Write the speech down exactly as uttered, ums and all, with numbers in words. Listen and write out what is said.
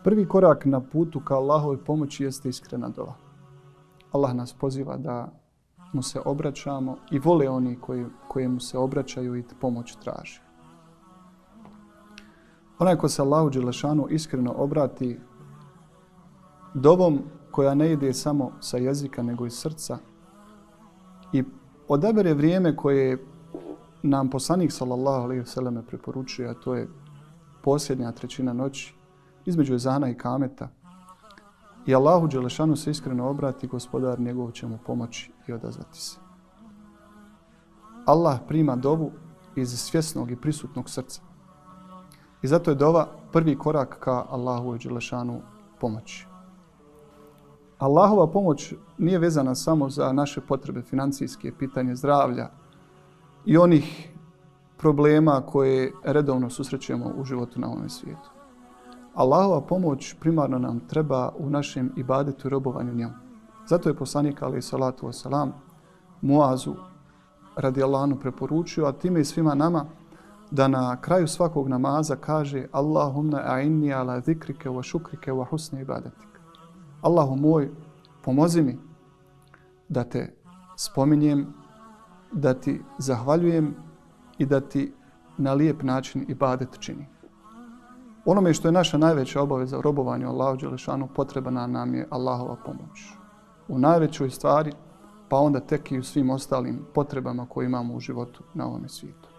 Prvi korak na putu ka Allahovoj pomoći jeste iskrena dova. Allah nas poziva da mu se obraćamo i vole oni koji, koji mu se obraćaju i pomoć traže. Onaj ko se Allahu dželešanu iskreno obrati dovom koja ne ide samo sa jezika nego iz srca i odabere vrijeme koje nam poslanik sallallahu alejhi ve selleme preporučuje, a to je posljednja trećina noći između ezana i kameta, i Allahu dželešanu se iskreno obrati, gospodar njegov će mu pomoći i odazvati se. Allah prima dovu iz svjesnog i prisutnog srca. I zato je dova prvi korak ka Allahu dželešanu pomoći. Allahova pomoć nije vezana samo za naše potrebe financijske, pitanje zdravlja i onih problema koje redovno susrećemo u životu na ovom svijetu. Allahova pomoć primarno nam treba u našem ibadetu i robovanju njemu. Zato je poslanik alejhi salatu vesselam Muazu radijallahu anhu preporučio, a time i svima nama, da na kraju svakog namaza kaže Allahumma a'inni ala zikrike wa šukrike wa husni ibadetik. Allahu moj, pomozi mi da te spominjem, da ti zahvaljujem i da ti na lijep način ibadet činim. Onome što je naša najveća obaveza u robovanju Allahu dželešanu, potrebna nam je Allahova pomoć. U najvećoj stvari, pa onda tek i u svim ostalim potrebama koje imamo u životu na ovom svijetu.